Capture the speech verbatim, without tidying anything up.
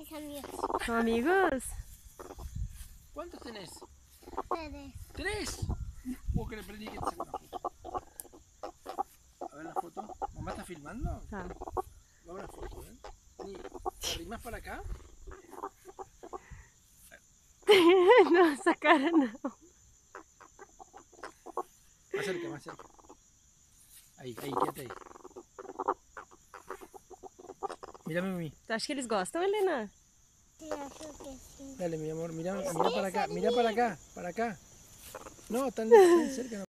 mis amigos. ¿Son amigos? ¿Cuántos tenés? Tres. ¿Tres? ¿Puedo que le prendí que te saque una foto? A ver la foto. ¿Mamá está filmando? Ah. Va una foto, ¿eh? Ni, ¿te arrimás para acá? No, esa cara no. Más cerca, más cerca. Aí, aí, quédate aí. Mira, Mimi. Tu acha que eles gostam, Helena? Sí, acho que sí. Dale, mi amor, mira, mira para acá, mira para acá, para acá. No, tan, tan cerca. No.